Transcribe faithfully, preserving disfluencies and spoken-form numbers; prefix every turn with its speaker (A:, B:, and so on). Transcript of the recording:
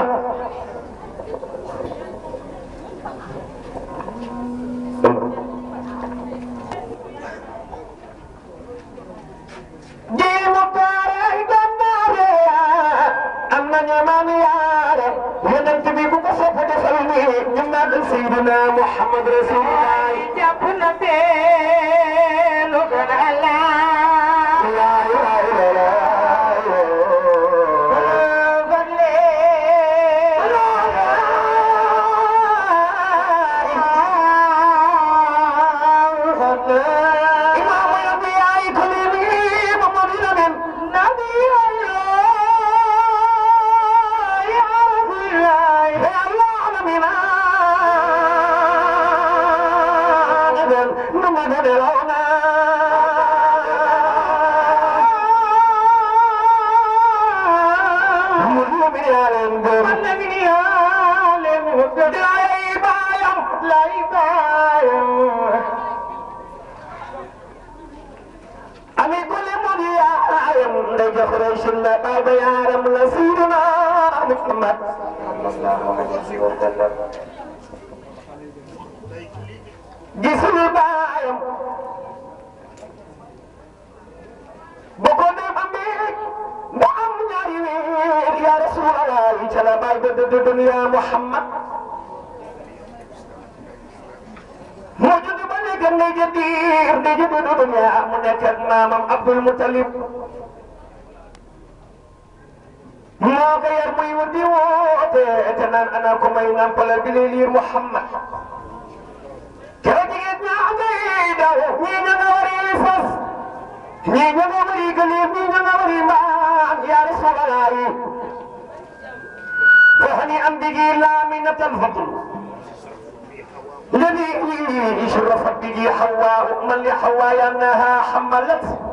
A: سيدنا محمد رسول الله جابنا بين وكان الله لا اله الا gisul baayam boo ko dem amee nga am ñaari weer ya Rasulallah ca la baay ba dëdd dunya Muhammad moo judd ba léegi ngay jëndiir di judd dunya mu nekk ak maamam Abdul Muttalib moo ko yar muy wut di woote te naan ana ko may nampalal bi lay liir Muhammad kera jigéen ñaa ngay daw ñii ña nga wari fas ñii ña nga wari gëléem ñii ña nga wari mbaam ya Rasulallah fahni am bigi laaminatal fadl الذي شرفت به حواء من لحواء انها حملت